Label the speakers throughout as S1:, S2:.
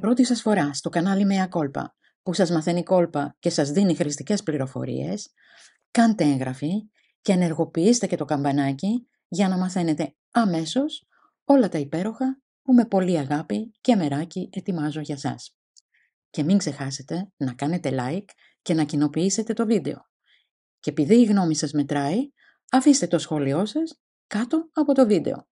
S1: πρώτη σας φορά στο κανάλι Mea Culpa, που σας μαθαίνει κόλπα και σας δίνει χρηστικές πληροφορίες, κάντε έγγραφη και ενεργοποιήστε και το καμπανάκι για να μαθαίνετε αμέσως όλα τα υπέροχα που με πολύ αγάπη και μεράκι ετοιμάζω για σας. Και μην ξεχάσετε να κάνετε like και να κοινοποιήσετε το βίντεο. Και επειδή η γνώμη σας μετράει, αφήστε το σχόλιο σας κάτω από το βίντεο.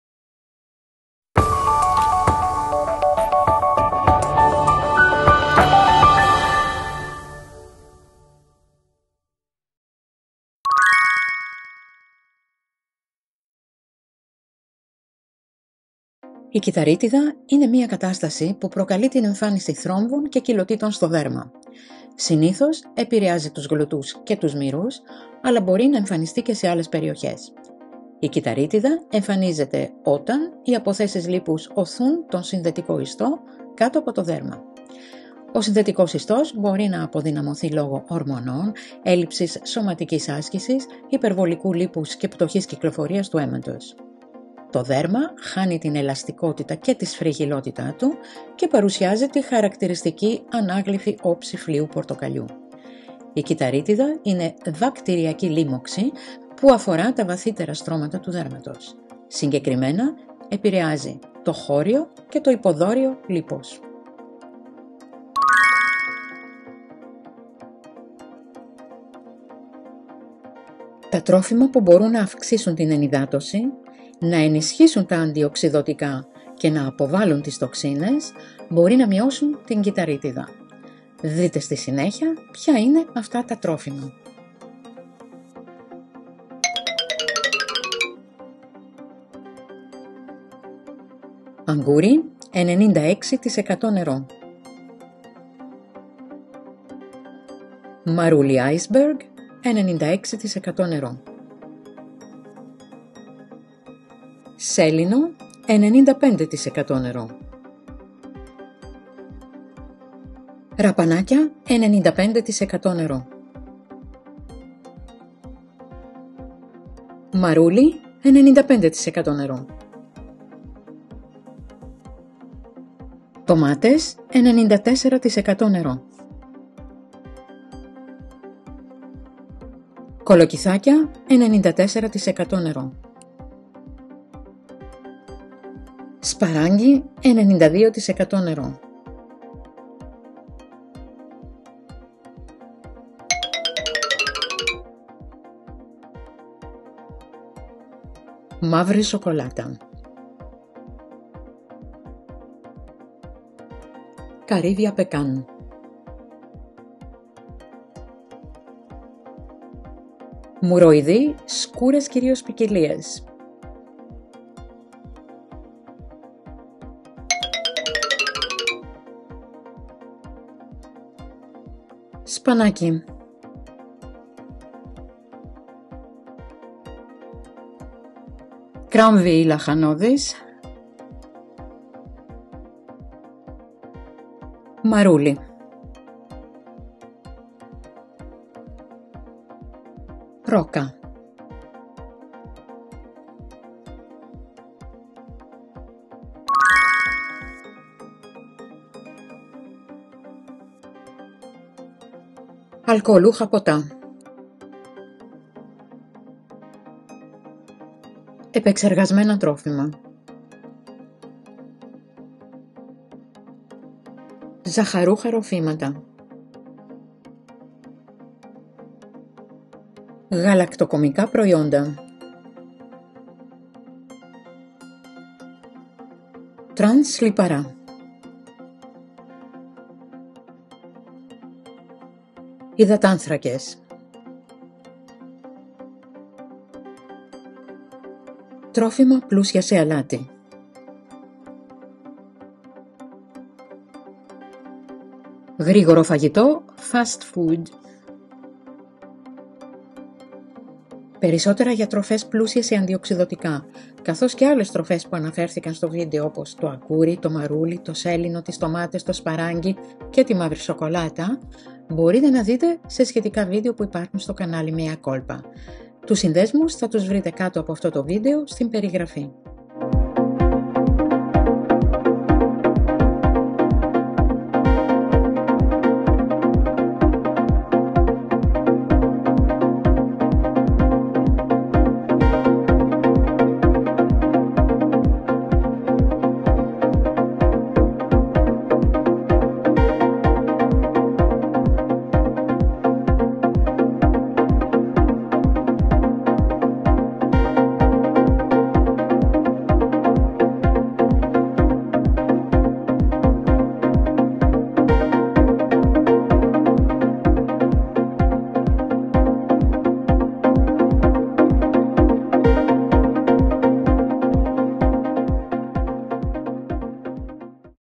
S1: Η κυταρίτιδα είναι μια κατάσταση που προκαλεί την εμφάνιση θρόμβων και κοιλωτήτων στο δέρμα. Συνήθως επηρεάζει τους γλωτούς και τους μυρούς, αλλά μπορεί να εμφανιστεί και σε άλλες περιοχές. Η κυταρίτιδα εμφανίζεται όταν οι αποθέσεις λίπους οθούν τον συνδετικό ιστό κάτω από το δέρμα. Ο συνδετικός ιστός μπορεί να αποδυναμωθεί λόγω ορμονών, έλλειψης σωματικής άσκησης, υπερβολικού λίπους και πτωχής κυκλοφορίας του αίματος. Το δέρμα χάνει την ελαστικότητα και τη σφριγιλότητά του και παρουσιάζει τη χαρακτηριστική ανάγλυφη όψη φλοιού πορτοκαλιού. Η κυταρίτιδα είναι βακτηριακή λίμωξη που αφορά τα βαθύτερα στρώματα του δέρματος. Συγκεκριμένα επηρεάζει το χώριο και το υποδόριο λίπος. Τα τρόφιμα που μπορούν να αυξήσουν την ενυδάτωση, να ενισχύσουν τα αντιοξυδωτικά και να αποβάλουν τις τοξίνες μπορεί να μειώσουν την κυταρίτιδα. Δείτε στη συνέχεια ποια είναι αυτά τα τρόφιμα. Αγκούρι 96% νερό. Μαρούλι iceberg 96% νερό. Σέλινο 95% νερό. Ραπανάκια 95% νερό. Μαρούλι 95% νερό. Τομάτες 94% νερό. Κολοκυθάκια 94% νερό. Σπαράγγι 92% νερό. Μαύρη σοκολάτα. Καρύδια πεκάν. Μουροειδή, σκούρες κυρίως ποικιλίες. Σπανάκι. Κράμβι λαχανώδης. Μαρούλι. Ρόκα. Αλκοολούχα ποτά. Επεξεργασμένα τρόφιμα. Ζαχαρούχα ροφήματα. Γαλακτοκομικά προϊόντα. Τρανς λιπαρά. Υδατάνθρακες. Τρόφιμα πλούσια σε αλάτι. Γρήγορο φαγητό, fast food. Περισσότερα για τροφές πλούσιες σε αντιοξυδωτικά, καθώς και άλλες τροφές που αναφέρθηκαν στο βίντεο όπως το αγκούρι, το μαρούλι, το σέλινο, τις τομάτες, το σπαράγγι και τη μαύρη σοκολάτα, μπορείτε να δείτε σε σχετικά βίντεο που υπάρχουν στο κανάλι Mea Culpa. Τους συνδέσμους θα τους βρείτε κάτω από αυτό το βίντεο στην περιγραφή.